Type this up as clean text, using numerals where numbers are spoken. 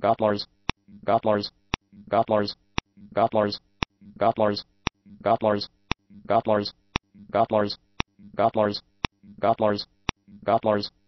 guttlers, guttlers, guttlers, guttlers, guttlers, guttlers, guttlers, guttlers, guttlers, guttlers, guttlers.